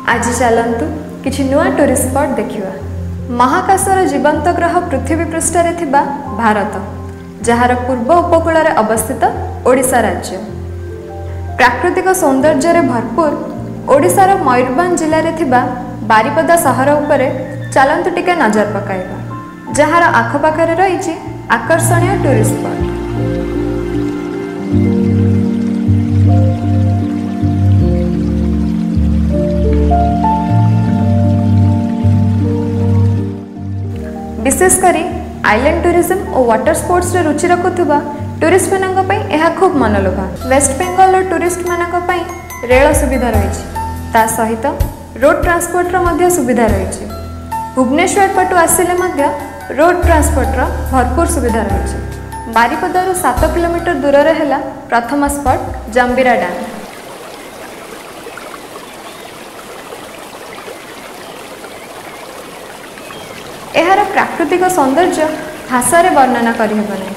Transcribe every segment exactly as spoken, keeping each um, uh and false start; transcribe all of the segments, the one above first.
आज चलतु किछि नुआ टूरिस्ट स्पॉट देखिवा। महाकाशर जीवंत ग्रह पृथ्वी पृष्ठरे थिबा भारत, जार पूर्व उपकूल अवस्थित ओडिशा राज्य प्राकृतिक सौंदर्य भरपूर ओडिशार मयूरभंज जिले में थिबा बारिपदा सहर उपरे चलतु टिके नजर पकाइबा, जार आखपाखरे रही आकर्षणीय टूरिस्ट स्पॉट। विशेषकर आइलैंड टूरिज्म और वाटर स्पोर्ट्स रे रुचि रखुवा टूरिस्ट मानक यह खूब मनलोभा। वेस्ट बेंगल टूरिस्ट मानक रेल सुविधा रही, ता सहित रोड ट्रांसपोर्टर मध्य सुविधा रही। भुवनेश्वर पटु आसिले मध्य रोड ट्रांसपोर्टर भरपूर सुविधा रही। बारिपदारू सात किलोमीटर दूर है प्रथम स्पॉट जंबीरा डैम। एहार प्राकृतिक सौंदर्य भाषा रे वर्णना करिहेबनी।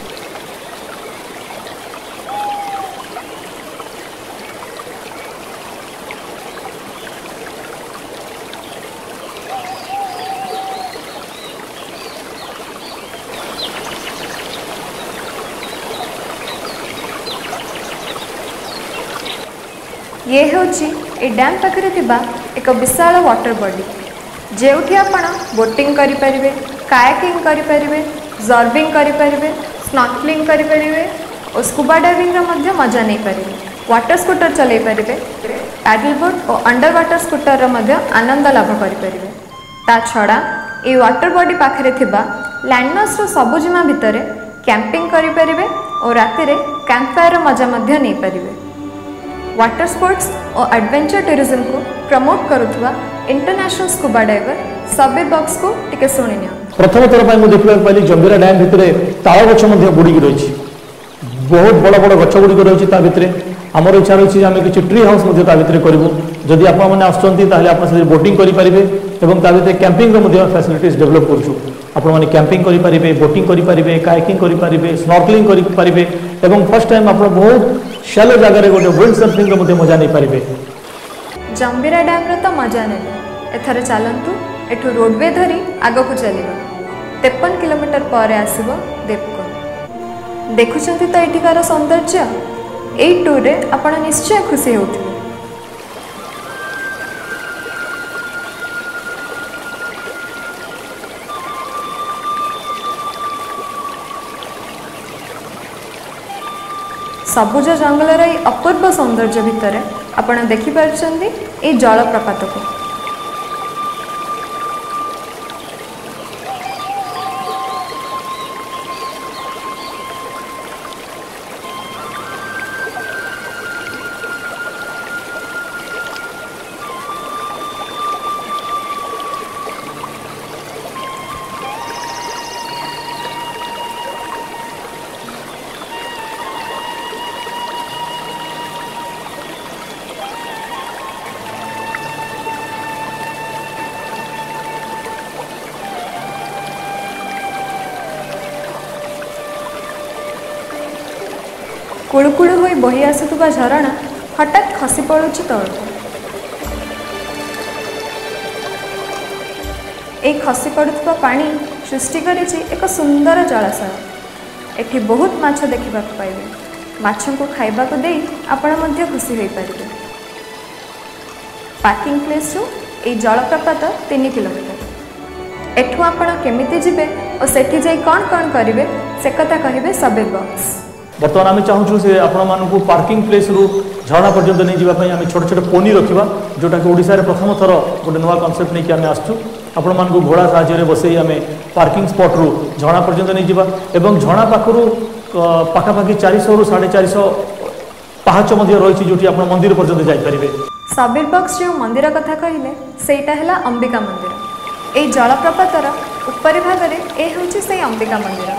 ये होची ए डैम पाखरे थिबा एक विशाल वाटर बॉडी, जेउठी आपण बोटिंग करि परिबे, कायाकिंग करि परिबे, जर्बिंग करि परिबे, स्नॉर्कलिंग करि परिबे और स्कूबा डाइविंग रा मध्य मजा नै परिबे। वाटर स्कूटर चलै परिबे, पैडल बोट और अंडर वाटर स्कूटर रा मध्य आनंद लाभ करि परिबे। ता छडा ए वाटर बॉडी पाखरे थिबा लैंडमार्क्स रो सबुजिमा भितरे कैंपिंग करि परिबे और राति रे कैंप फायर रा मजा मध्य नै परिबे। वाटर स्पोर्ट्स और एडवेंचर टूरिज्म को प्रमोट करुवा international scuba diver Sabir Bux को टिके सुनि नियो। प्रथम थर पर मु देखिबा पाइली जंबीरा डैम भितरे ताଳ गछ मध्ये बुडी रही, बहुत बड़ बड़ गछ गुडी रही। ता भितरे हमर इच्छा रही आम किसी ट्री हाउस मध्ये ता भितरे करिवु। जदि आपण माने आछंती ताले आपण से बोटिंग करि परिबे एवं ता भितरे कैंपिंग रो मध्ये फैसिलिटीज डेवलप करछु। आपण माने कैंपिंग करि परिबे, बोटिंग करि परिबे, कायाकिंग करि परिबे, स्नॉर्कलिंग करि परिबे एवं फर्स्ट टाइम आपण बहुत शैलो जगह रे गोटे विंड सर्फिंग रो मध्ये मजा नै परिबे। जंबीरा डैम रो तो मजा नेबे। एथरे चलंतु एठु रोडवे धरी आगो को चलिबा। तिरपन किलोमीटर पर आसीबो देवकोन। देखुछंती तो एठिकार सौंदर्य। एई टूर रे आपण निश्चय खुशी होउथिबे। सबुज जंगलर ये अपूर्व सौंदर्य भितर आपण देखि पारछंती ए जलप्रपात को। कुळुकुळु होई बही आसुवा झरणा हठात खसी पड़ुछि तळକୁ। ए खसी पड़ुवा पानी सृष्टि करिछि एक सुंदर जलाशय। एठी बहुत माछ देखिबा पाइबे। माछों को खाइबा को देई आपण मध्य खुशी होई परिबे। पार्किंग प्लेस रु ए जलप्रपात तीन किलोमीटर। एठू आपण केमिति जिबे और सेठी जाई कोन कोन करिवे से कथा कहिबे सबीर बॉक्स। बर्तमान आम चाहूँ से आपण मानक पार्किंग प्लेस रु झरणा पर्यंत नहीं जावाई आम छोट छोट पोनी रखा, जोटा कि ओडिशा रे प्रथम थर गोटे नुआ कनसेप्ट नहीं आम आसचु। आपण मानक घोड़ा साहाय्य बसई आम पार्किंग स्पॉट रु झरणा पर्यंत नहीं जावा एवं झरणा पाखरु पाखापाखि चार सौ रु साढ़े चार सौ पाहाच रही जो आप मंदिर पर्यंत जाइपारे। सबीर बॉक्स जो मंदिर कथा कहले सेटा है अंबिका मंदिर। ए जलप्रपातर उपरी भाग में ए होछि से अंबिका मंदिर।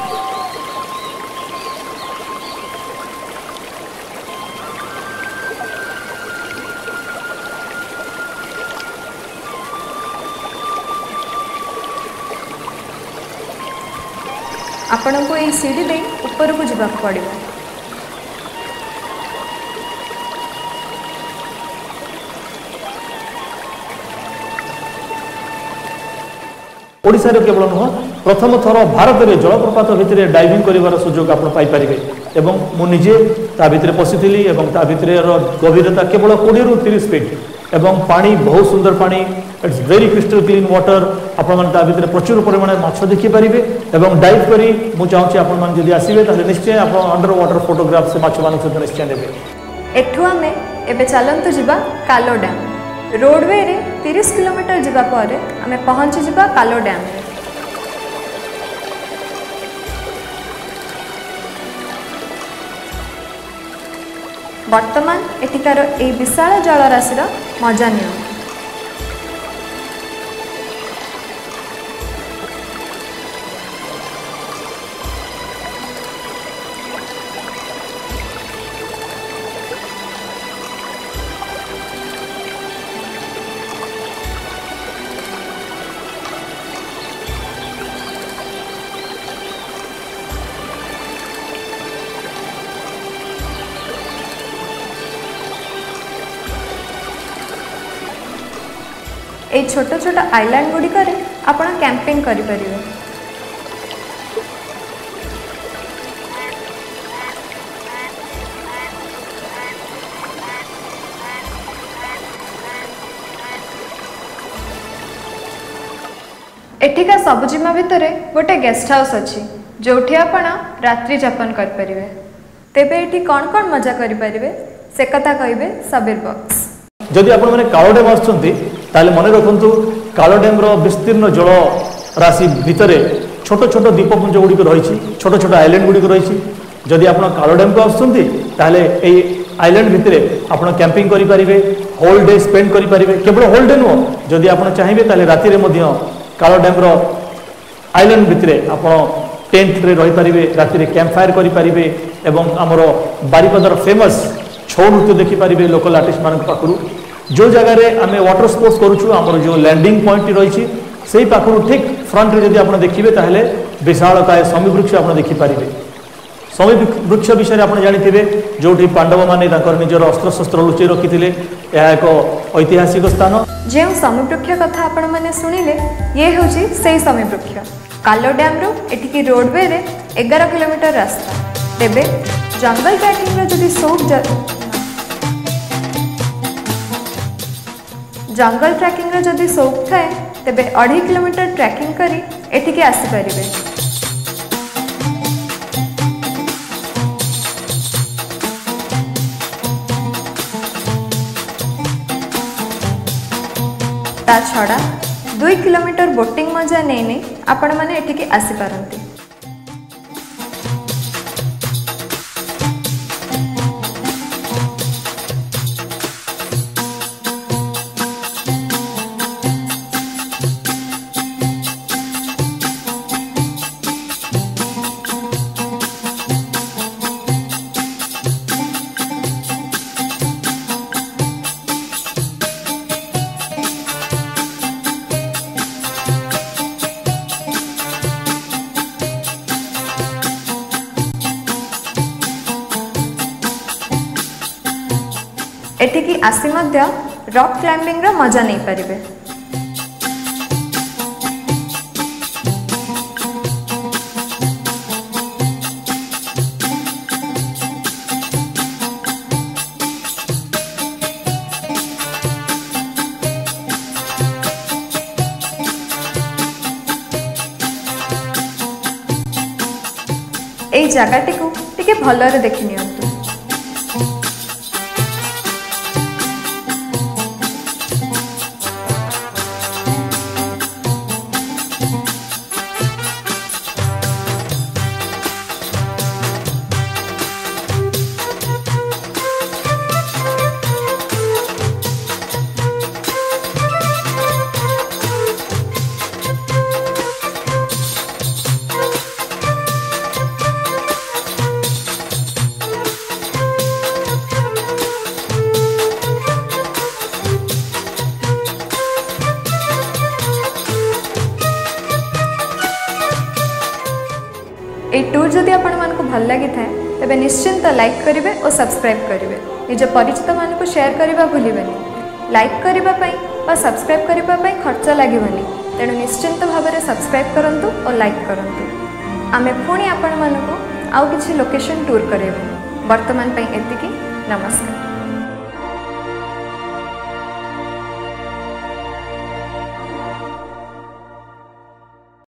आपण को यही सीढ़ी दे ऊपर को जावाक पड़ो। ओडिशा रे केवल नुह प्रथम थर भारत में जलप्रपात भितर डाइविंग कर सुजोग आप पाइपर एवं मु निजे ता भितर पशिली ता भितर गभीरता केवल कोड़े रु तीस फीट एवं पानी बहुत सुंदर पानी it's very crystal clean water आपण भितर प्रचुर परिमाण माछ देखिपारे एवं डाइव करी मु चाहूँगी आपण जब आसवे तो निश्चय आप अंडर वाटर फोटोग्राफ से माछ मान सहित निश्चय नेबे। एठू आमे एबे चलंतु जिबा कालो डैम रोडवे रे तीस किलोमीटर जिबा परे आमे पहुंची जिबा कालो डैम रे। वर्तमान एठिकार ए विशाल जलराशि मजा नियो। ए छोट छोट आइलैंड गुड़िक आपण कैंपिंग करि परिबे। एठिका सबुजिमा भितर गोटे गेस्ट हाउस अच्छी जोठी आपण रात्रि जापन कर परिबे। तेबे एठी कौन कौन मजा करि परिबे से कथा कहिबे सबीर बॉक्स। जदि आपण माने कालो डैम आछंती ताले मने रखंतु कालो डैम रो विस्तीर्ण जल राशि भितर छोट छोट द्वीपपुंज गुड़िक रही छोट छोट आइलैंड गुड़िक रही जदि आप कालो डैम को आसुंती ताले ए आइलैंड भितर आप कैंपिंग करि परिबे होल डे स्पेंड करि परिबे। केवल होल डे नुह जदि आप चाहिए ताले राति रे मध्य कालो डैम रो आइलैंड भितर आप टेंट रे रही परिबे राति रे कैंप फायर करि परिबे एवं हमरो बारिपदार फेमस छौ नृत्य देखि परिबे लोकल आर्टिस्ट मान पाखरु जो जगह रे आमे वाटर स्पोर्ट्स करूछु हमर जो लैंडिंग पॉइंट रही से पाखरु ठीक फ्रंट रे जदि आपण देखिबे ताहले विशालकाय समी वृक्ष आपण देखि परिबे। समी वृक्ष विषय आपण जानिथिबे जोठी पांडव माने ताकर निजर अस्त्र शस्त्र लुचि रखिथिले या एक ऐतिहासिक स्थान। जे समी वृक्ष कथा आपण माने सुनिले ये होची सेही समी वृक्ष। कालो डैम रो एटिकी रोडवे रे ग्यारह किलोमीटर रास्ता। तेबे जंगल ट्रैकिंग रो जदि शौक जंगल ट्रैकिंग रो जदि शौक थाए तेबे अढ़ी किलोमीटर ट्रैकिंग करी एठिके आसी परिबे। ता छड़ा दुई किलोमीटर बोटिंग मजा नहीं नहीं आपण माने एठिके आसी पारंती। एठिकी आसी मध्य रॉक क्लाइंबिंग रो मजा नहीं परिबे। एई जगाटी को टिके भलरे देखि नियंतु। ए टूर जदि आपण मानकु भल लगी थाए तेबे निश्चिंत लाइक करिवे और सब्सक्राइब करिवे। निज परिचित मानकु शेयर करबा भूलिबेनी। लाइक करबा पई और सब्सक्राइब करबा पई खर्च लागिबनी। तेणु निश्चिंत भाव में सब्सक्राइब करंतु और लाइक करंतु। आमे पुणी आपण मानकु आउ किछि लोकेशन टूर करेबु। वर्तमान पई एतिकी। नमस्कार।